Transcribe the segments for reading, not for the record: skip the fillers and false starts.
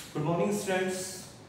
Good morning students.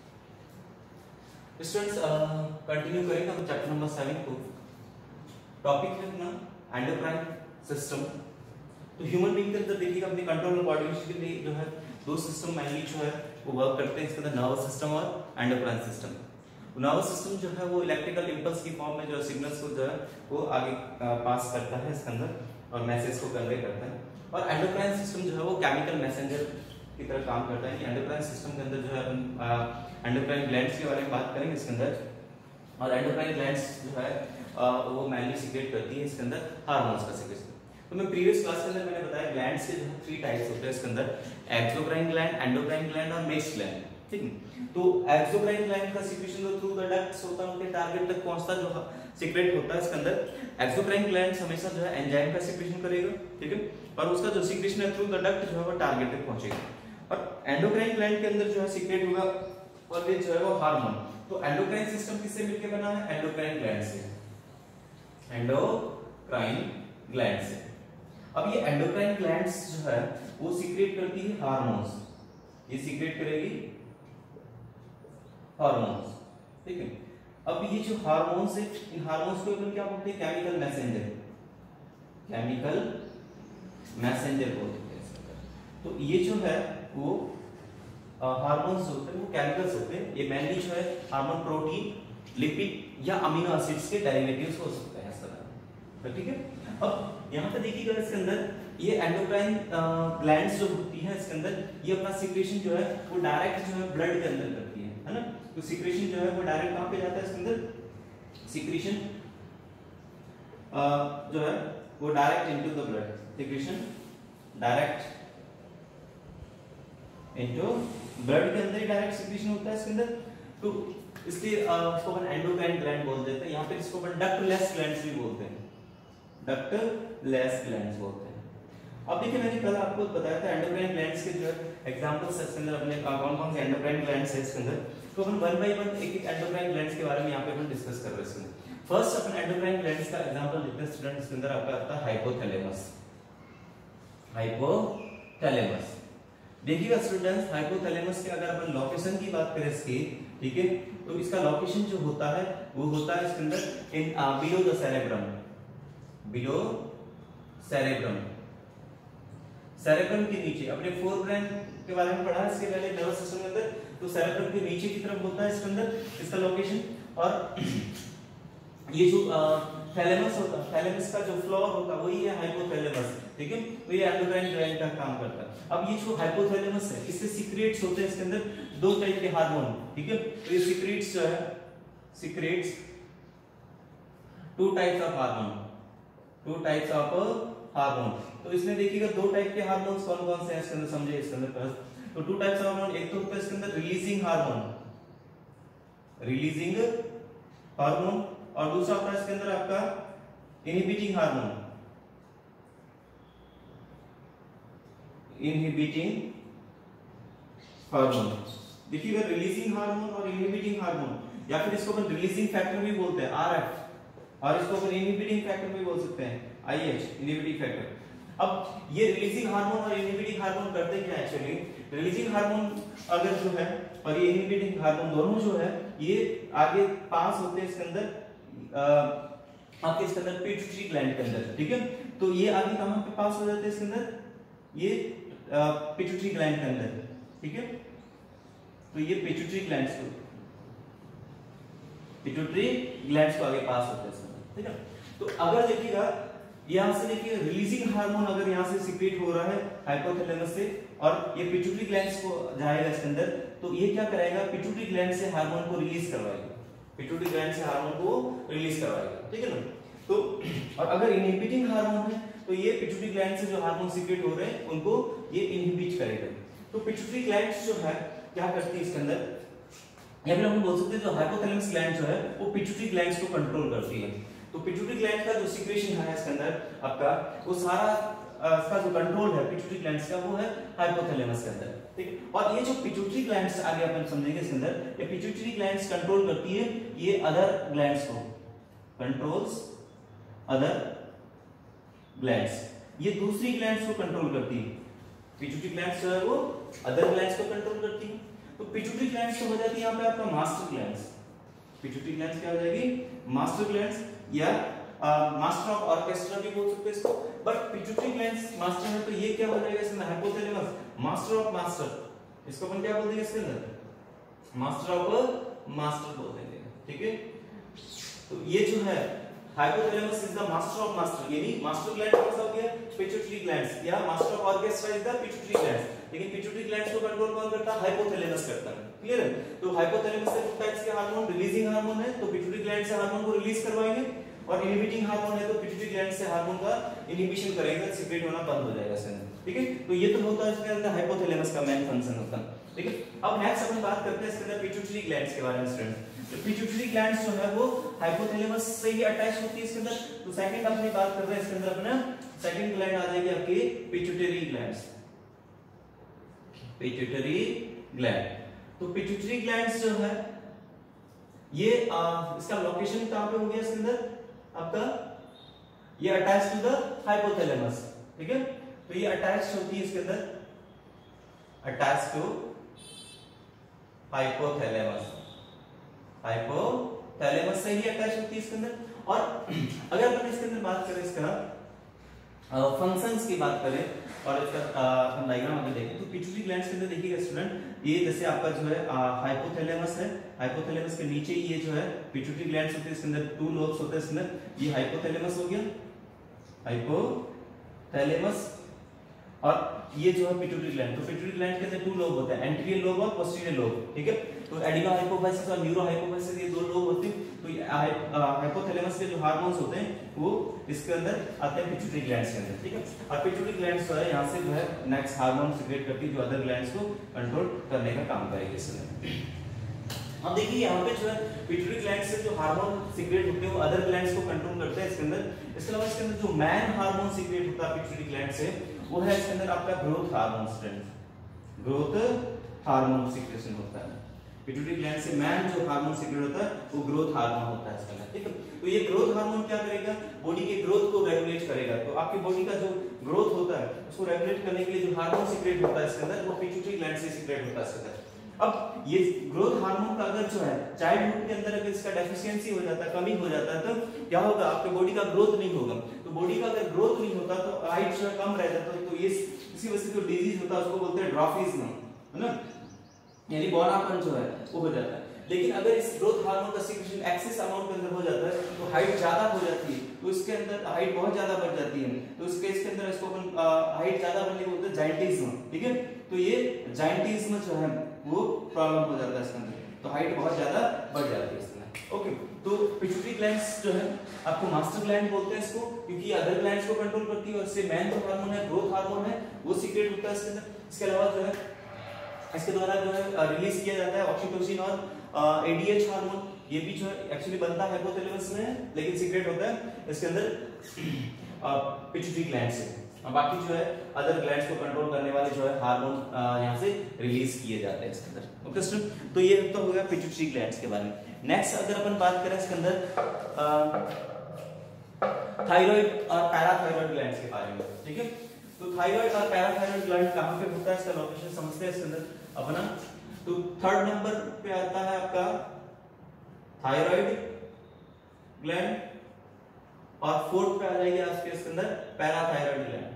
Continue करेंगे हम chapter number 7 को। टॉपिक है अपना एंडोक्राइन सिस्टम। तो ह्यूमन बीइंग के अंदर देखिएगा अपने कंट्रोल और कोऑर्डिनेशन के लिए जो है दो सिस्टम मेनली जो है वो वर्क करते हैं। इसके अंदर नर्वस सिस्टम और एंडोक्राइन सिस्टम। नर्वस सिस्टम जो है वो इलेक्ट्रिकल इंपल्स की फॉर्म में जो सिग्नल्स को जो है वो आगे पास करता है इसके अंदर और मैसेज को कन्वे करता है। और एंडोक्राइन सिस्टम जो है वो केमिकल मैसेंजर की तरह काम करता है। एंडोक्राइन सिस्टम के अंदर जो है अपन एंडोक्राइन ग्लैंड्स के बारे में बात करेंगे इसके अंदर। और एंडोक्राइन ग्लैंड्स जो है वो मेनली सीक्रेट करती है इसके अंदर हार्मोन्स का सीक्रेशन। तो मैं प्रीवियस क्लास के अंदर मैंने बताया ग्लैंड्स के जो है 3 टाइप्स होते हैं इसके अंदर, एक्सोक्राइन ग्लैंड, एंडोक्राइन ग्लैंड और मेस ग्लैंड। ठीक है। तो एक्सोक्राइन ग्लैंड का सीक्रेशन जो थ्रू द डक्ट्स होता है उनके टारगेट तक पहुंचता जो सीक्रेट होता है इसके अंदर। एक्सोक्राइन ग्लैंड हमेशा जो है एंजाइम का सीक्रेशन करेगा, ठीक है, और उसका जो सीक्रेशन है थ्रू द डक्ट जो है वो टारगेट तक पहुंचेगा। और एंडोक्राइन ग्लैंड के अंदर जो है सीक्रेट होगा और ये जो है वो हार्मोन। तो एंडोक्राइन सिस्टम किससे मिलकर बना है? एंडोक्राइन ग्लैंड से, एंडोक्राइन ग्लैंड से। अब ये एंडोक्राइन ग्लैंड्स जो है वो सीक्रेट करती है हार्मोन्स। ये सीक्रेट करेगी हार्मोन्स, ठीक है। अब ये जो हार्मोन्स है, इन हार्मोन्स को अपन क्या बोलते हैं? केमिकल मैसेंजर, केमिकल मैसेंजर बोलते हैं। तो ये जो है वो हार्मोन्स होते हैं, वो केमिकल्स होते हैं। ये मेनली जो है हार्मोन, प्रोटीन, लिपिड या अमीनो एसिड्स के डेरिवेटिव्स हो सकते हैं इस तरह, ठीक है। अब यहाँ पे देखिएगा इसके अंदर ये एंडोक्राइन ग्लैंड्स जो होती है इसके अंदर ये अपना सीक्रेशन जो है वो डायरेक्ट जो है ब्लड के अंदर करती है ना। तो सीक्रेशन जो है वो डायरेक्ट कहाँ पे जाता है इसके अंदर? सीक्रेशन जो है वो direct into the blood, secretion direct into blood के अंदर ही डायरेक्ट सीक्रेशन होता है इसके अंदर। तो इसलिए इसको अपन एंडोक्राइन ग्लैंड बोल देते हैं। यहाँ पे इसको अपन डक्टलेस ग्लैंड्स भी बोलते हैं, डक्टलेस ग्लैंड्स बोलते हैं। अब देखिए मैंने कल आपको बताया था एंडोक्राइन ग्लैंड्स के जो एग्जांपल्स इसके अंदर अपने कौन-कौन से एंडोक्राइन ग्लैंड्स है इसके अंदर। तो अपन वन बाय वन एक एंडोक्राइन ग्लैंड्स के बारे में यहाँ पे अपन डिस्कस कर रहे हैं। फर्स्ट अपन एंडोक्राइन ग्लैंड्स का एग्जांपल लेते हैं स्टूडेंट। इसके अंदर आपका आता है हाइपोथैलेमस। हाइपोथैलेमस देखिएगा स्टूडेंट्स, हाइपोथैलेमस के अगर अपन लोकेशन की बात करें इसकी, ठीक है, तो इसका लोकेशन जो होता है वो होता है इसके अंदर in below the cerebrum, below cerebrum, cerebrum के नीचे। अपने फोरब्रेन के बारे में पढ़ा है इसके पहले नर्वस सिस्टम के अंदर। तो सेरेब्रम के नीचे की तरफ होता है इसके अंदर इसका लोकेशन। और ये जो थैलेमस होता है, थैलेमस का जो फ्लोर होता है वही है हाइपोथैलेमस, ठीक है। तो ये एंडोक्राइन ग्लैंड का काम करता है। अब ये जो हाइपोथैलेमस है इससे सीक्रेट्स होते हैं इसके अंदर 2 टाइप के हार्मोन, ठीक है। तो ये सीक्रेट्स जो है secrets 2 types of hormone, 2 types of hormone. तो इसमें देखिएगा 2 टाइप के हार्मोन्स कौन-कौन से हैं इसके अंदर, समझिए इसके अंदर। तो 2 टाइप्स ऑफ हार्मोन, एक तो होता है इसके अंदर रिलीजिंग हार्मोन, रिलीजिंग हार्मोन, और दूसरा होता है इसके अंदर आपका इनहिबिटिंग हार्मोन, इनहिबिटिंग हार्मोन। देखिएगा रिलीजिंग हार्मोन और इनहिबिटिंग हार्मोन, या फिर इसको अपन रिलीजिंग फैक्टर भी बोलते हैं आरएफ, और इसको अपन इनहिबिटिंग फैक्टर भी बोल सकते हैं आईएच, इनहिबिटिंग फैक्टर। अब ये रिलीजिंग हार्मोन और इनहिबिटिंग हार्मोन करते क्या एक्चुअली? रिलीजिंग हार्मोन अगर जो है और ये इनहिबिटिंग हार्मोन दोनों जो है ये आगे पास होते हैं इसके अंदर आपके इसके अंदर पिट्यूटरी ग्लैंड के अंदर, ठीक है। तो ये आगे कहां पे पास हो जाते हैं इसके अंदर? ये पिट्यूटरी ग्लैंड के अंदर, ठीक है। तो ये पिट्यूटरी ग्लैंड्स को, पिट्यूटरी ग्लैंड्स को आगे पास होते हैं इसके अंदर, ठीक है। तो अगर देखिएगा यहां से देखिए रिलीजिंग हार्मोन अगर यहां से सीक्रेट हो रहा है हाइपोथैलेमस से और ये पिट्यूटरी ग्लैंड्स को जाएगा इसके अंदर, तो ये क्या करेगा? पिट्यूटरी ग्लैंड से हार्मोन को रिलीज करवाएगा, पिट्यूटरी ग्लैंड से हार्मोन को रिलीज करवाएगा, ठीक है ना। तो और अगर इनहिबिटिंग हार्मोन है तो ये पिट्यूटरी ग्लैंड से जो हार्मोन सीक्रेट हो रहे हैं उनको ये इनहिबिट करेगा। तो पिट्यूटरी ग्लैंड जो है क्या करती है इसके अंदर, या फिर हम बोल सकते हैं जो हाइपोथैलेमस ग्लैंड जो है वो पिट्यूटरी ग्लैंड्स को कंट्रोल करती है। तो पिट्यूटरी ग्लैंड का जो सीक्रेशन है इसके अंदर आपका वो सारा इसका जो कंट्रोल है पिट्यूटरी ग्लैंड्स का वो है हाइपोथैलेमस के अंदर, ठीक है। और ये जो पिट्यूटरी ग्लैंड्स आगे अपन समझेंगे इसके अंदर, ये पिट्यूटरी ग्लैंड्स कंट्रोल करती है ये अदर ग्लैंड्स को, कंट्रोल्स अदर ग्लैंड्स, ये दूसरी ग्लैंड्स को कंट्रोल करती है। पिट्यूटरी ग्लैंड्स जो है वो अदर ग्लैंड्स को कंट्रोल करती है। तो पिट्यूटरी ग्लैंड्स तो हो जाती है यहाँ पे आपका मास्टर ग्लैंड्स। पिट्यूटरी ग्लैंड्स क्या हो जाएगी? मास्टर ग्लैंड्स या मास्टर ऑफ ऑर्केस्ट्रा भी बोल सकते हैं इसको। बट पिट्यूटरी ग्लैंड्स मास्टर है तो ये क्या हो जाएगा इसमें? Hypothalamus, master of master. इसको अपन क्या बोल देंगे इसके अंदर? मास्टर ऑफ मास्टर बोल देंगे, ठीक है। तो ये जो है hypothalamus is the master of master, यानी मास्टर ग्लैंड कौन सा हो गया? पिट्यूटरी ग्लैंड्स, या master of orchestra is the pituitary glands. लेकिन पिट्यूटरी ग्लैंड्स को कंट्रोल कौन करता है? हाइपोथैलेमस करता है, क्लियर है। तो हाइपोथैलेमस से कुछ टाइप्स के हार्मोन, रिलीजिंग हार्मोन है तो पिट्यूटरी ग्लैंड से हार्मोन को रिलीज करवाएंगे, और इनहिबिटिंग हार्मोन है तो पिट्यूटरी ग्लैंड से हार्मोन का इनहिबिशन करेगा, सीक्रेट होना बंद हो जाएगा इसमें, ठीक है। तो ये तो होता है इसके अंदर हाइपोथैलेमस का मेन फंक्शन होता है, ठीक है। अब नेक्स्ट अपन बात करते हैं इसके अंदर पिट्यूटरी ग्लैंड्स के बारे में स्टूडेंट। तो पिट्यूटरी ग्लैंड्स जो है वो हाइपोथैलेमस से ही अटैच होती है इसके अंदर। तो सेकंड अपनी बात कर रहे हैं इसके अंदर अपना सेकंड ग्लैंड आ जाएगी आपकी पिट्यूटरी ग्लैंड्स। पिट्यूटरी ग्लैंड, तो पिट्यूटरी ग्लैंड्स जो है ये इसका लोकेशन कहां पे हो गया इसके अंदर आपका? ये अटैच टू द हाइपोथैलेमस, ठीक है। तो ये अटैच होती है इसके अंदर, अटैच टू हाइपोथैलेमस, हाइपोथैलेमस से ही अटैच होती है इसके अंदर। और अगर अपन इसके अंदर बात करें इसका फंक्शंस की बात करें और इसका डायग्राम अगर देखें तो पिट्यूटरी ग्लैंड्स के अंदर देखिएगा स्टूडेंट, ये जैसे आपका जो है हाइपोथैलेमस है, हाइपोथैलेमस के नीचे ये जो है पिट्यूटरी ग्लैंड्स होते हैं, इसके अंदर टू लोब्स होते हैं इसके अंदर। ये हाइपोथैलेमस हो गया, हाइपोथैलेमस, और ये जो है पिट्यूटरी ग्लैंड। तो पिट्यूटरी ग्लैंड के अंदर टू लोब होते हैं, एंटीरियर लोब और पोस्टीरियर लोब, ठीक है। तो एडिनो हाइपोफाइसिस और न्यूरो हाइपोफाइसिस ये दो लोब होते हैं। तो हाइपोथैलेमस के जो हार्मोन्स होते हैं वो इसके अंदर आते हैं पिट्यूटरी ग्लैंड्स के अंदर, ठीक है। और पिट्यूटरी ग्लैंड्स जो है यहाँ से जो है नेक्स्ट हार्मोन सीक्रेट करती है जो अदर ग्लैंड्स को कंट्रोल करने का काम करेगी इसमें। अब देखिए यहाँ पे जो है पिट्यूटरी ग्लैंड से जो हार्मोन सीक्रेट होते हैं वो अदर ग्लैंड्स को कंट्रोल करते हैं इसके अंदर। इसके अलावा इसके अंदर जो मैन हार्मोन सीक्रेट होता है पिट्यूटरी ग्लैंड से वो है इसके अंदर आपका growth hormone strength, growth hormone secretion होता है। पिट्यूटरी ग्लैंड से मैन जो हार्मोन सीक्रेट होता है वो ग्रोथ हार्मोन होता है इसके अंदर, ठीक है। तो ये ग्रोथ हार्मोन क्या करेगा? बॉडी के ग्रोथ को रेगुलेट करेगा। तो आपकी बॉडी का जो ग्रोथ होता है उसको रेगुलेट करने के लिए जो हार्मोन सीक्रेट होता है इसके अंदर वो पिट्यूटरी ग्लैंड से सीक्रेट होता है इसके अंदर। अब ये ग्रोथ हार्मोन का अगर जो है चाइल्डहुड के अंदर अगर इसका डेफिशिएंसी हो जाता है, कमी हो जाता है, तो क्या होगा? आपके बॉडी का ग्रोथ नहीं होगा। तो बॉडी का अगर ग्रोथ नहीं होता तो हाइट जो है कम रह जाता है। तो ये इसी वजह से जो डिजीज होता है उसको बोलते हैं ड्वार्फिज्म, है ना, यानी बौनापन जो है वो हो जाता है। लेकिन अगर इस ग्रोथ हार्मोन का सीक्रेशन एक्सेस अमाउंट के अंदर हो जाता है तो हाइट ज्यादा हो जाती है, तो इसके अंदर हाइट बहुत ज्यादा बढ़ जाती है। तो इस केस के अंदर इसको अपन हाइट ज्यादा बढ़ने को बोलते हैं जायंटिज्म, ठीक है। तो ये जायंटिज्म जो है वो प्रॉब्लम हो जाता है इसके अंदर, तो हाइट बहुत ज्यादा बढ़ जाती है इसमें, ओके। तो पिट्यूटरी ग्लैंड्स जो है आपको मास्टर ग्लैंड बोलते हैं इसको, क्योंकि अदर ग्लैंड्स को कंट्रोल करती है और इससे मैन जो हार्मोन है, ग्रोथ हार्मोन है, वो सीक्रेट होता है इसके अंदर। इसके अलावा जो है इसके द्वारा जो है रिलीज किया जाता है ऑक्सीटोसिन और एडीएच हार्मोन, ये भी जो है एक्चुअली बनता है हाइपोथैलेमस में लेकिन सीक्रेट होता है इसके अंदर पिट्यूटरी ग्लैंड से। बाकी जो है अदर ग्लैंड्स को कंट्रोल करने वाले जो है हार्मोन यहाँ से रिलीज किए जाते हैं इसके अंदर, ओके स्टूडेंट। तो ये तो हो गया पिट्यूटरी ग्लैंड्स के बारे में। नेक्स्ट अगर अपन बात करें इसके अंदर थायराइड और पैराथायराइड ग्लैंड्स के बारे में, ठीक है। तो थायराइड और पैराथायराइड ग्लैंड कहाँ पे होता है इसका लोकेशन समझते हैं इसके अंदर अपना। तो थर्ड नंबर पे आता है आपका थायराइड ग्लैंड और फोर्थ पे आ जाएगी आपके इसके अंदर पैराथायराइड ग्लैंड,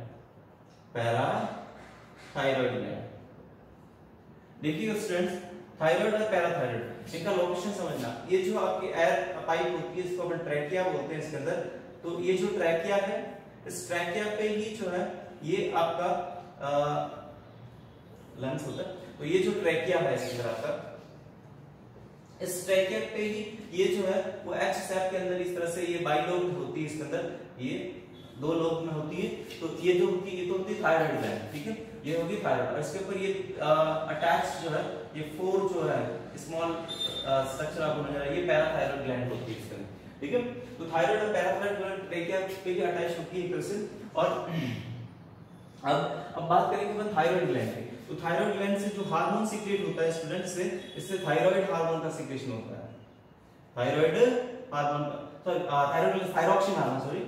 पैराथायराइड ग्लैंड। देखिए स्टूडेंट्स, थायराइड और पैराथायराइड इनका लोकेशन समझना। ये जो आपकी एयर पाइप होती है इसको अपन ट्रैकिया बोलते हैं इसके अंदर। तो ये जो ट्रैकिया है, इस ट्रैकिया पे ही जो है ये आपका लंग्स होता है। तो ये जो ट्रैकिया है इसके अंदर आपका, इस ट्रैकिया पे ही ये जो है वो एच शेप के अंदर इस तरह से ये बाइलोब होती है इसके अंदर, ये दो लोब में होती है। तो ये जो होती है ये तो होती है थायराइड ग्लैंड, ठीक है, ये होगी थायराइड। और इसके ऊपर ये अटैच जो है ये फोर जो है स्मॉल स्ट्रक्चर आपको नजर आ रहा है, ये पैराथायराइड ग्लैंड होती है इसके अंदर, ठीक है। तो थायराइड और पैराथायराइड ग्लैंड ट्रैकिया पे ही अटैच होती है एक तरह से। और अब बात करेंगे अपन थायराइड ग्लैंड की। तो थायराइड ग्लैंड से जो हार्मोन सीक्रेट होता है स्टूडेंट से, इससे थायराइड हार्मोन का सीक्रेशन होता है, thyroid hormone, sorry thyroid thyroxine hormone, sorry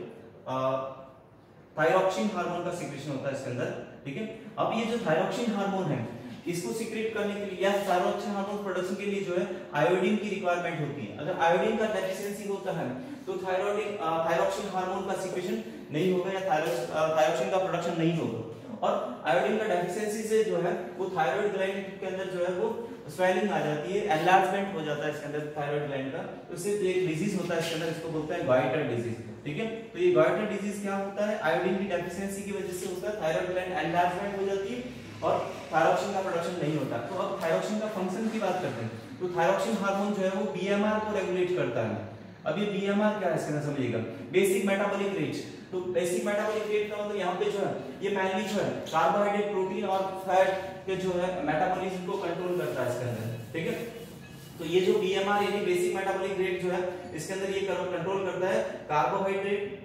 thyroxine hormone का सीक्रेशन होता है इसके अंदर, ठीक है। अब ये जो थायरोक्सिन हार्मोन है इसको सीक्रेट करने के लिए या थायरोक्सिन हार्मोन प्रोडक्शन के लिए जो है आयोडीन की रिक्वायरमेंट होती है। अगर आयोडीन का डेफिशिएंसी होता है तो थायरोक्सिन हार्मोन का सीक्रेशन नहीं होगा या थायरोक्सिन का प्रोडक्शन नहीं होगा। और आयोडीन का डेफिशिएंसी से जो है वो थायराइड ग्लैंड के अंदर जो है वो स्वेलिंग आ जाती है, एनलार्जमेंट हो जाता है इसके अंदर थायराइड ग्लैंड का। तो इससे एक डिजीज होता है इसके अंदर, इसको बोलते हैं गॉइटर डिजीज। ठीक है, तो ये गॉइटर डिजीज क्या होता है, आयोडीन की डेफिशिएंसी की वजह से होता है। थायराइड ग्लैंड एनलार्जमेंट हो जाती है और थायरोक्सिन का प्रोडक्शन नहीं होता। तो अब थायरोक्सिन का फंक्शन की बात करते हैं। तो थायरोक्सिन हार्मोन जो है वो बीएमआर को रेगुलेट करता है। अब ये बीएमआर क्या है इसके अंदर समझिएगा, बेसिक मेटाबॉलिक रेट। तो बेसिक मेटाबॉलिक रेट का मतलब यहाँ पे जो है ये मेनली जो है कार्बोहाइड्रेट, प्रोटीन और फैट के जो है मेटाबॉलिज्म को कंट्रोल करता है इसके अंदर। ठीक है, तो ये जो बीएमआर यानी बेसिक मेटाबॉलिक रेट जो है इसके अंदर ये कंट्रोल करता है कार्बोहाइड्रेट,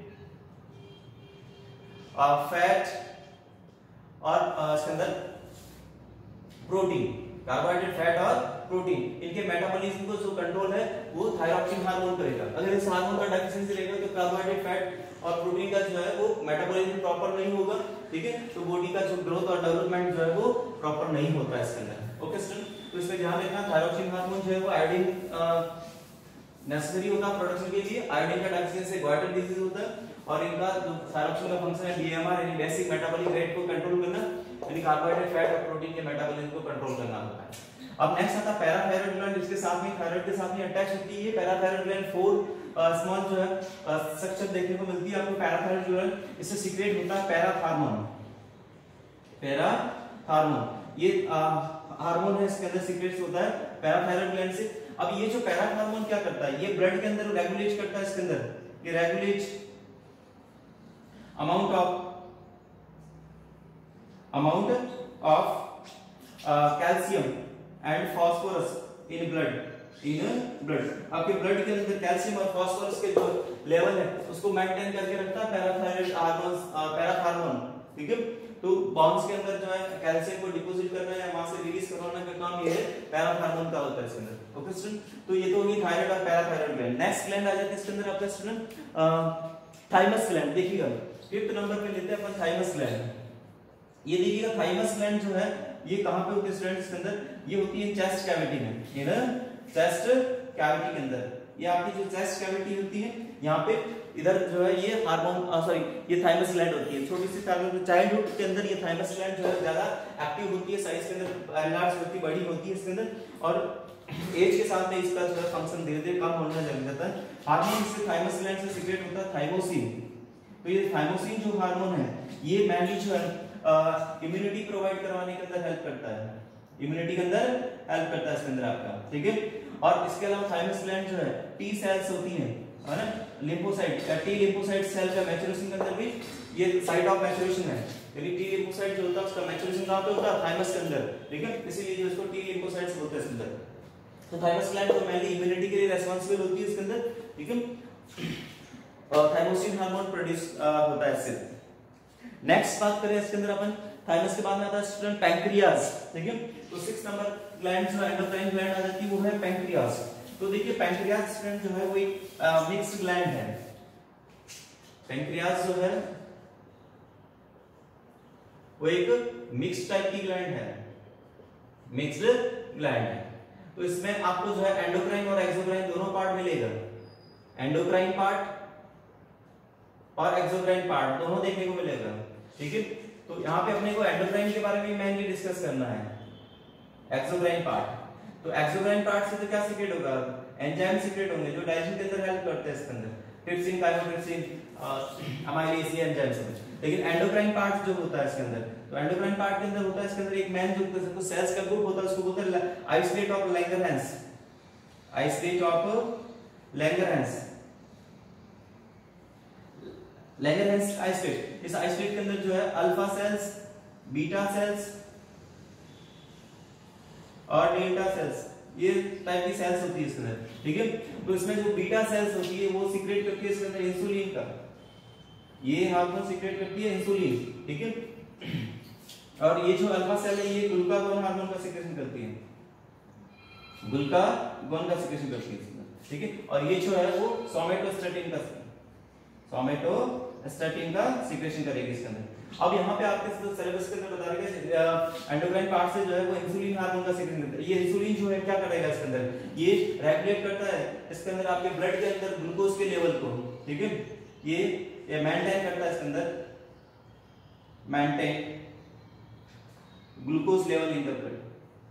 फैट और इसके अंदर प्रोटीन। कार्बोहाइड्रेट, फैट और प्रोटीन, इनके मेटाबॉलिज्म को जो कंट्रोल है वो थायरोक्सिन हार्मोन करेगा। अगर इस हार्मोन का डेफिशिएंसी रहेगा तो कार्बोहाइड्रेट, फैट और प्रोटीन का जो है वो मेटाबॉलिज्म प्रॉपर नहीं होगा। ठीक है, तो बॉडी का जो ग्रोथ और डेवलपमेंट जो है वो प्रॉपर नहीं होता है इसके अंदर। ओके स्टूडेंट, तो इसमें ध्यान रखना थायरोक्सिन हार्मोन जो है वो आयोडीन नेसेसरी होता है प्रोडक्शन के लिए। आयोडीन का डेफिशिएंसी गॉइटर डिजीज होता है और इनका जो थायरोक्सिन का फंक्शन है बीएमआर यानी बेसिक मेटाबॉलिक रेट को कंट्रोल करना, यानी कार्बोहाइड्रेट, फैट और प्रोटीन के मेटाबॉलिज्म को कंट्रोल करना होता है। अब नेक्स्ट आता है पैराथायरॉइड ग्लैंड, इसके साथ में थायराइड के साथ में अटैच होती है। पैराथायरॉइड ग्लैंड 4 स्मॉल जो है स्ट्रक्चर देखने को मिलती है आपको पैराथायरॉइड ग्लैंड। इससे सीक्रेट होता है पैराथार्मोन। पैराथार्मोन ये हार्मोन है, इसके अंदर सीक्रेट होता है पैराथायरॉइड ग्लैंड से। अब ये जो पैराथार्मोन क्या करता है, ये ब्लड के अंदर रेगुलेट करता है इसके अंदर, ये regulate amount of calcium and phosphorus in blood. आपके ब्लड के अंदर कैल्शियम और फास्फोरस के जो लेवल है उसको मेंटेन करके रखता है पैराथार्मोन। ठीक है, तो बॉन्स के अंदर जो है कैल्शियम को डिपॉजिट करना है, वहां से रिलीज करवाना का काम ये है पैराथार्मोन का होता है इसके अंदर। ओके स्टूडेंट, तो ये तो होगी थायराइड और पैराथायरॉइड ग्लैंड। नेक्स्ट ग्लैंड आ जाते हैं इसके अंदर आपका स्टूडेंट थाइमस ग्लैंड। देखिएगा 5th नंबर पे लेते हैं अपन थाइमस ग्लैंड। ये देखिएगा थाइमस ग्लैंड जो है ये कहां पे होती है स्टूडेंट, इसके अंदर ये होती है चेस्ट कैविटी में, ये ना चेस्ट कैविटी के अंदर। ये आपकी जो चेस्ट कैविटी होती है यहाँ पे इधर जो है ये हार्मोन सॉरी ये थाइमस ग्लैंड होती है। छोटी सी चाइल्डहुड के अंदर ये थाइमस ग्लैंड जो है ज्यादा एक्टिव होती है, साइज के अंदर एनलार्ज होती है, बड़ी होती है इसके अंदर, और एज के साथ में इसका जो है फंक्शन धीरे धीरे कम होने लग जाता है। हार्मोन इससे थाइमस ग्लैंड से सीक्रेट होता है थाइमोसिन। तो ये थाइमोसिन जो हार्मोन है ये मेनली जो है इम्यूनिटी प्रोवाइड करवाने के अंदर हेल्प करता है, इम्यूनिटी के अंदर हेल्प करता है इसके अंदर आपका। ठीक है, और इसके अलावा थाइमस ग्लैंड जो है टी सेल्स होती हैं, है ना, लिम्फोसाइट टी लिम्फोसाइट सेल का मैच्योरेशन के अंदर भी ये साइट ऑफ मैच्योरेशन है, यानी टी लिम्फोसाइट जो होता है उसका मैच्योरेशन कहां पे होता है, थाइमस के अंदर। ठीक है, इसीलिए जो इसको टी लिम्फोसाइट्स बोलते हैं इसके अंदर। तो थाइमस ग्लैंड तो मेनली इम्यूनिटी के लिए रिस्पांसिबल होती है इसके अंदर। ठीक है, और थाइमोसिन हार्मोन प्रोड्यूस होता है इससे। नेक्स्ट बात करें इसके अंदर अपन थाइमस के बाद में आता है स्टूडेंट पैंक्रियाज। ठीक है, तो 6 नंबर ग्लैंड जो एंडोक्राइन ग्लैंड आ जाती है वो है पैंक्रियाज। तो देखिए पैंक्रियाज स्टूडेंट जो है वो एक मिक्स्ड ग्लैंड है। पैंक्रियाज जो है वो एक मिक्स्ड टाइप की ग्लैंड है, मिक्स्ड ग्लैंड है। तो इसमें आपको जो है एंडोक्राइन और एक्सोक्राइन दोनों पार्ट मिलेगा, एंडोक्राइन पार्ट और एक्सोक्राइन पार्ट दोनों देखने को मिलेगा। ठीक है, तो यहाँ पे अपने को एंडोक्राइन के बारे में मेनली डिस्कस करना है, एक्सोक्राइन पार्ट। तो एक्सोक्राइन पार्ट से तो क्या सीक्रेट होगा, एंजाइम सीक्रेट होंगे जो डाइजेशन के अंदर हेल्प करते हैं इसके अंदर, ट्रिप्सिन, काइमोट्रिप्सिन, अमाइलेज, एंजाइम सब। लेकिन एंडोक्राइन पार्ट जो होता है इसके अंदर, तो एंडोक्राइन पार्ट के अंदर होता है इसके अंदर एक मेन जो सेल्स का ग्रुप होता है उसको बोलते हैं isolate of Langerhans, isolate of Langerhans, Langerhans isolate. इस आइसोलेट के अंदर जो है अल्फा सेल्स, बीटा सेल्स और डेल्टा सेल्स, ये टाइप की सेल्स होती है इसके अंदर। ठीक है, तो इसमें जो बीटा सेल्स होती है वो सीक्रेट करती है इसके अंदर इंसुलिन का, ये हार्मोन सीक्रेट करती है इंसुलिन। ठीक है, और ये जो अल्फा सेल है ये ग्लूकागोन हार्मोन का सीक्रेशन करती है, ग्लूकागोन का सीक्रेशन करती है इसमें। ठीक है, और ये जो है वो सोमेटोस्टेटिन का सीक्रेशन करेगी इसके अंदर। अब यहाँ पे आपके सिलेबस के अंदर बता रहे एंडोक्राइन पार्ट से जो है वो इंसुलिन हार्मोन का सीक्रेट करता है। ये इंसुलिन जो है क्या करेगा इसके अंदर, ये रेगुलेट करता है इसके अंदर आपके ब्लड के अंदर ग्लूकोज के लेवल को, ठीक है, ये मेंटेन करता है इसके अंदर, maintain glucose level in the blood,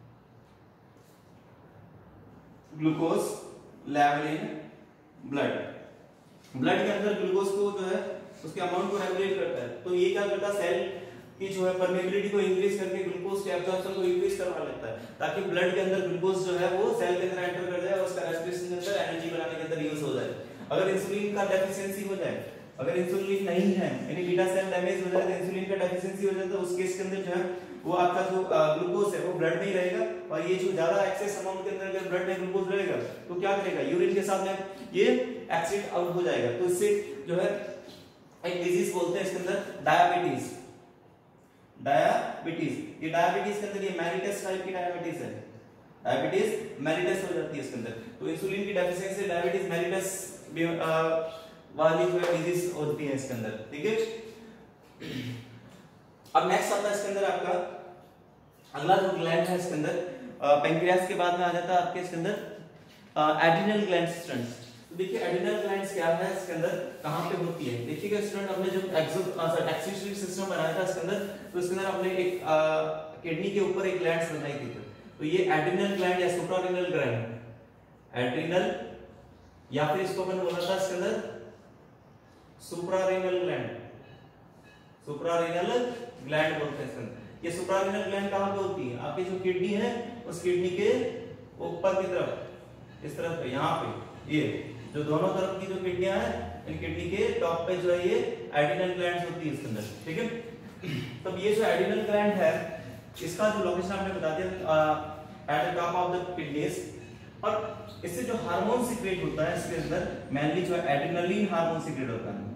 glucose level in blood, blood के अंदर ग्लूकोज को जो है उसके अमाउंट को रेगुलेट करता है। तो ये क्या करता है, सेल की जो है परमेबिलिटी को इंक्रीज करके ग्लूकोज के एब्जॉर्प्शन को इंक्रीज करवा लेता है, ताकि ब्लड के अंदर ग्लूकोज जो है वो सेल के अंदर एंटर कर जाए और उसका रेस्पिरेशन के अंदर एनर्जी बनाने के अंदर यूज हो जाए। अगर इंसुलिन का डेफिशिएंसी हो जाए, अगर इंसुलिन नहीं है यानी बीटा सेल डैमेज हो जाए तो इंसुलिन का डेफिशिएंसी हो जाए तो उस केस के अंदर जो है वो आपका जो ग्लूकोज है वो ब्लड में ही रहेगा, और ये जो ज्यादा एक्सेस अमाउंट के अंदर अगर ब्लड में ग्लूकोज रहेगा तो क्या करेगा, यूरिन के साथ में ये एक्सिड आउट हो जाएगा। तो इससे जो है एक डिजीज बोलते हैं इसके अंदर डायबिटीज, डायबिटीज। ये डायबिटीज के अंदर ये मेलिटस टाइप की डायबिटीज है, डायबिटीज मेलिटस हो जाती है इसके अंदर। तो इंसुलिन की डेफिशिएंसी से डायबिटीज मेलिटस वाली जो डिजीज होती है इसके अंदर, ठीक है। अब नेक्स्ट आता है इसके अंदर आपका अगला जो ग्लैंड है इसके अंदर पैंक्रियास के बाद में आ जाता है आपके इसके अंदर एड्रिनल ग्लैंड स्टूडेंट्स। तो देखिए एड्रिनल ग्लैंड्स क्या है इसके अंदर, कहां पे होती है, देखिएगा स्टूडेंट हमने जो एक्सक्रीटरी सिस्टम बनाया था इसके अंदर, तो इसके अंदर हमने एक किडनी के ऊपर एक ग्लैंड्स बनाई थी, तो ये एड्रिनल ग्लैंड या सुप्रारेनल ग्लैंड, एड्रिनल या फिर इसको अपन बोला था इसके अंदर सुप्रारेनल ग्लैंड, सुप्रारेनल ग्लैंड बोलते हैं इसके अंदर। ये सुप्रारेनल ग्लैंड कहां पे होती है, आपकी जो किडनी है उस किडनी के ऊपर की तरफ, इस तरफ पे, यहाँ पे, ये जो दोनों तरफ की जो किडनियां हैं इन किडनी के टॉप पे जो है ये एड्रिनल ग्लैंड्स होती है इसके अंदर, ठीक है। तब ये जो एड्रिनल ग्लैंड है इसका जो लोकेशन आपने बता दिया at the top of the kidneys, और इससे जो हार्मोन सीक्रेट होता है इसके अंदर मेनली जो है एड्रिनलिन हार्मोन सीक्रेट होता है,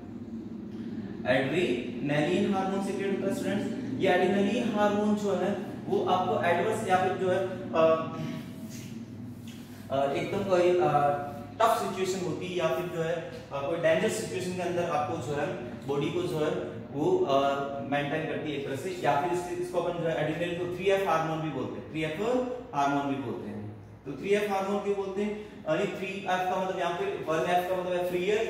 एड्रिनलिन हार्मोन सीक्रेट होता है स्टूडेंट्स। ये एड्रिनलिन हार्मोन जो है वो आपको एडवर्स या फिर जो है एकदम कोई टफ सिचुएशन होती है या फिर जो है कोई डेंजर सिचुएशन के अंदर आपको जो है बॉडी को जो है वो मेंटेन करती है एक तरह से, या फिर इसको अपन जो है एड्रिनलिन को 3F हार्मोन भी बोलते हैं, 3F हार्मोन भी बोलते हैं। तो 3F हार्मोन क्यों बोलते हैं, यानी 3F का मतलब यहाँ पे 1F का मतलब है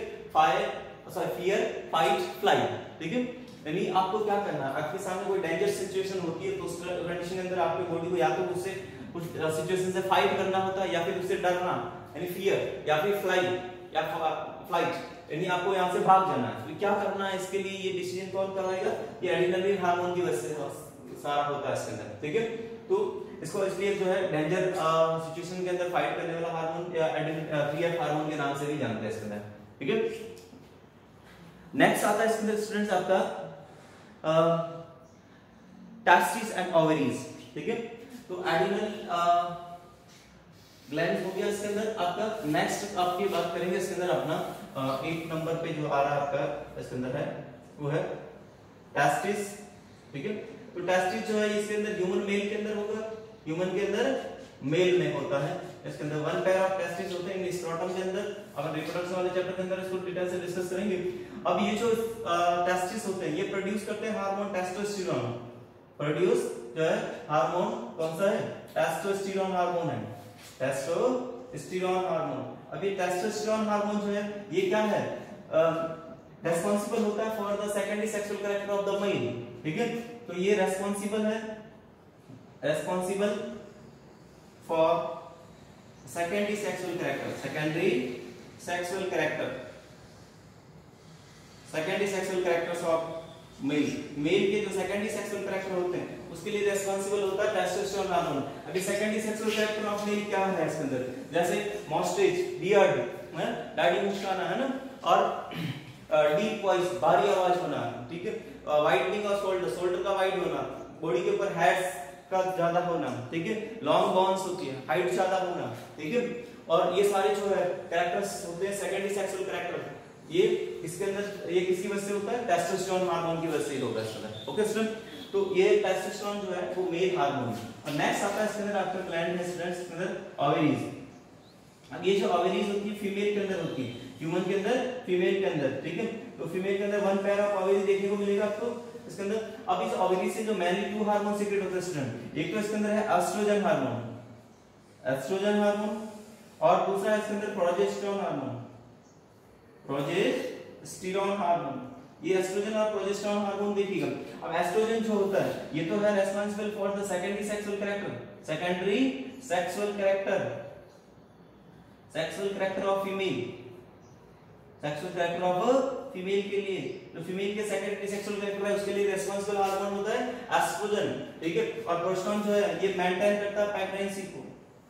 फियर फाइट फ्लाइट, ठीक है। यानी आपको क्या करना है, आपके सामने कोई डेंजर सिचुएशन होती है तो उस कंडीशन के अंदर आपके बॉडी को या तो उससे कुछ सिचुएशन से फाइट करना होता है या फिर उससे डरना यानी फियर, या फिर फ्लाइट या फ्लाइट यानी आपको यहाँ से भाग जाना है। तो क्या करना है इसके लिए ये डिसीजन कौन कराएगा, ये एड्रिनलिन हार्मोन की वजह से सारा होता है इसके अंदर, ठीक है। तो इसको इसलिए जो है डेंजर सिचुएशन के अंदर फाइट करने वाला हार्मोन या 3F हार्मोन के नाम से भी जानते हैं इसके अंदर, ठीक है। नेक्स्ट आता है इसके अंदर स्टूडेंट्स आपका टेस्टिस एंड ओवरीज, ठीक है। तो एड्रिनल ग्लैंड हो गया इसके अंदर आपका। नेक्स्ट आपकी बात करेंगे इसके अंदर अपना 8 नंबर पे जो आ रहा है आपका इसके अंदर है वो है टेस्टिस, ठीक है। तो टेस्टिस जो है इसके अंदर ह्यूमन मेल के अंदर होगा, ह्यूमन के अंदर मेल में होता है, इसके अंदर 1 पेयर ऑफ टेस्टिस होते हैं स्क्रोटम के अंदर। अब रिप्रोडक्शन वाले चैप्टर के अंदर इसको डिटेल से डिस्कस करेंगे। अब ये जो टेस्टिस होते हैं ये प्रोड्यूस करते हैं हार्मोन टेस्टोस्टेरोन, प्रोड्यूस जो है हार्मोन कौन सा है, टेस्टोस्टेरोन हार्मोन है, टेस्टोस्टेरोन हार्मोन। अब ये टेस्टोस्टेरोन हार्मोन जो है ये क्या है, रेस्पॉन्सिबल होता है for the secondary sexual character of the male, ठीक है। तो ये रेस्पॉन्सिबल है, responsible for secondary sexual character, secondary sexual character, secondary sexual characters of male, male के जो सेकेंडरी सेक्सुअल कैरेक्टर होते हैं उसके लिए रेस्पॉन्सिबल होता है टेस्टोस्टेरोन हार्मोन। अभी secondary sexual character of male क्या है इसके अंदर, जैसे मॉस्टेज, बियर्ड, दाढ़ी मुछाना है ना, और डीप वॉइस, भारी आवाज होना, ठीक है, वाइडनिंग ऑफ शोल्डर, शोल्डर का वाइड होना, बॉडी के ऊपर हेयर्स का ज्यादा होना, ठीक है, लॉन्ग बोन्स होती है, हाइट ज्यादा होना, ठीक है। और ये सारे जो है कैरेक्टर्स होते हैं सेकेंडरी सेक्सुअल कैरेक्टर, ये इसके अंदर ये किसकी वजह से होता है, टेस्टोस्टेरोन हार्मोन की वजह से होता है स्टूडेंट, ओके स्टूडेंट। तो ये टेस्टोस्टेरोन जो है वो मेल हार्मोन है। और नेक्स्ट आता है इसके अंदर आपका ग्लैंड है स्टूडेंट्स, इसके अंदर ओवरीज। अब ये जो ओवरीज होती है फीमेल के अंदर होती है, ह्यूमन के अंदर, फीमेल के अंदर, ठीक है। तो फीमेल के अंदर 1 पेयर ऑफ ओवरी देखने को मिलेगा आपको। इसके अंदर अब इस ओवरी से जो मेनली 2 हार्मोन सीक्रेट होते हैं स्टूडेंट, एक तो इसके अंदर है एस्ट्रोजन हार्मोन और दूसरा है इसके अंदर प्रोजेस्टेरोन हार्मोन। ये एस्ट्रोजन और प्रोजेस्टेरोन हार्मोन देखिएगा। अब एस्ट्रोजन जो होता है ये तो है responsible for the secondary sexual character of female के लिए, जो फीमेल के सेकेंडरी सेक्सुअल कैरेक्टर है उसके लिए रेस्पॉन्सिबल हार्मोन होता है एस्ट्रोजन, ठीक है। और प्रोजेस्टेरोन जो है ये मेंटेन करता है प्रेगनेंसी को,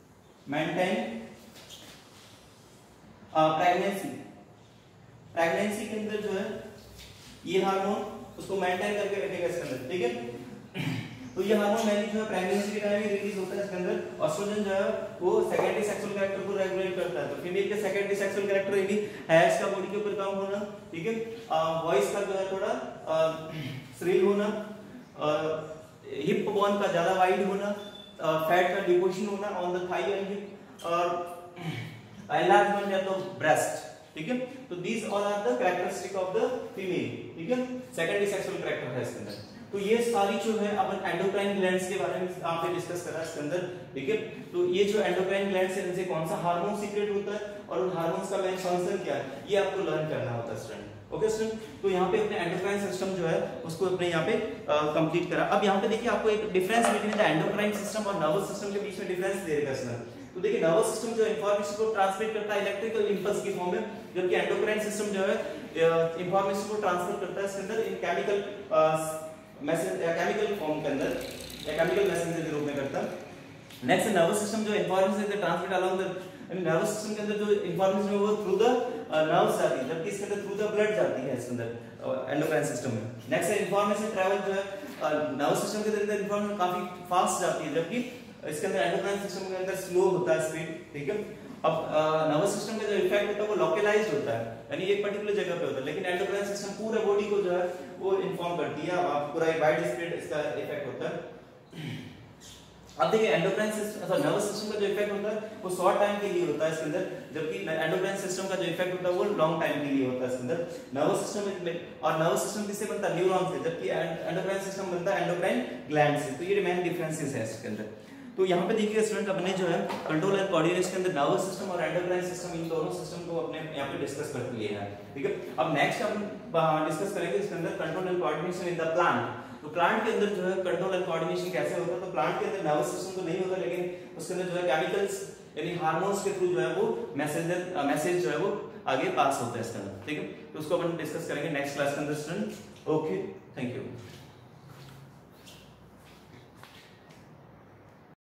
प्रेगनेंसी के अंदर जो है ये हार्मोन उसको मेंटेन करके रखेगा इसके अंदर, ठीक है। तो ये हार्मोन मेनली जो है प्रेगनेंसी के टाइम ही रिलीज होता है इसके अंदर। एस्ट्रोजन जो है वो सेकेंडरी सेक्सुअल कैरेक्टर को रेगुलेट करता है। तो फीमेल के सेकेंडरी सेक्सुअल कैरेक्टर यानी हेयर्स का बॉडी के ऊपर काम होना, ठीक है, वॉइस का जो है थोड़ा श्रिल होना, हिप बोन का ज्यादा वाइड होना, फैट का डिपोजिशन होना on the thigh and hip, और एनलार्जमेंट ऑफ द ब्रेस्ट, ठीक है। तो these all are the characteristic of the female, ठीक है, सेकेंडरी सेक्सुअल कैरेक्टर है इसके अंदर। तो ये सारी जो है अपन एंडोक्राइन ग्लैंड्स के बारे में आपने डिस्कस करा इसके अंदर, ठीक है। तो ये जो एंडोक्राइन ग्लैंड्स है इनसे कौन सा हार्मोन सीक्रेट होता है और उन हार्मोन्स का मेन फंक्शन क्या है ये आपको लर्न करना होता है स्टूडेंट, ओके स्टूडेंट। तो यहाँ पे अपने एंडोक्राइन सिस्टम जो है उसको अपने यहाँ पे कंप्लीट करा। अब यहाँ पे देखिए आपको एक difference between the endocrine system और नर्वस सिस्टम के बीच में डिफरेंस दे रखा है इसमें। तो देखिए नर्वस सिस्टम जो इंफॉर्मेशन को ट्रांसमिट करता है इलेक्ट्रिकल इंपल्स की फॉर्म में, जबकि एंडोक्राइन सिस्टम जो है इंफॉर्मेशन को ट्रांसफर करता है इसके अंदर इन केमिकल फॉर्म के अंदर, या केमिकल मैसेंजर के रूप में करता है। नेक्स्ट नर्वस सिस्टम जो इंफॉर्मेशन से transmit along the nervous system के अंदर जो इंफॉर्मेशन है वो थ्रू द नर्व्स जाती है, जबकि इसके अंदर थ्रू द ब्लड जाती है इसके अंदर एंडोक्राइन सिस्टम में। नेक्स्ट इंफॉर्मेशन ट्रैवल जो है नर्वस सिस्टम के अंदर इंफॉर्मेशन काफी फास्ट जाती है, जबकि इसके अंदर एंडोक्राइन सिस्टम के अंदर स्लो होता है स्पीड, ठीक है। अब नर्वस सिस्टम का जो इफेक्ट होता है वो लोकलाइज्ड होता है, यानी एक पर्टिकुलर जगह पे होता है, लेकिन एंडोक्राइन सिस्टम पूरे बॉडी को जो है वो इन्फॉर्म करती है, पूरा एक वाइड स्प्रेड इसका इफेक्ट होता है। अब देखिए एंडोक्राइन सिस्टम नर्वस सिस्टम का जो इफेक्ट होता है वो शॉर्ट टाइम के लिए होता है इसके अंदर, जबकि एंडोक्राइन सिस्टम का जो इफेक्ट होता है वो लॉन्ग टाइम के लिए होता है इसके अंदर। नर्वस सिस्टम में और नर्वस सिस्टम किससे बनता है, न्यूरॉन से, जबकि एंडोक्राइन सिस्टम बनता है एंडोक्राइन ग्लैंड से। तो ये मेन डिफरेंसेस है इसके अंदर। तो यहाँ पे देखिए स्टूडेंट अपने जो है कंट्रोल एंड कोऑर्डिनेशन के अंदर नर्वस सिस्टम और एंडोक्राइन सिस्टम इन दोनों सिस्टम को अपने यहाँ पे डिस्कस कर लिए हैं, ठीक है। अब नेक्स्ट हम डिस्कस करेंगे इसके अंदर control and coordination in the plant. तो प्लांट के अंदर जो है कंट्रोल एंड कोऑर्डिनेशन कैसे होता है, तो प्लांट के अंदर नर्वस सिस्टम तो नहीं होता, लेकिन उसके अंदर जो है केमिकल्स यानी हार्मोन्स के थ्रू जो है वो मैसेज जो है वो आगे पास होता है इसके अंदर, ठीक है। तो उसको अपन डिस्कस करेंगे नेक्स्ट क्लास के अंदर स्टूडेंट, ओके, थैंक यू।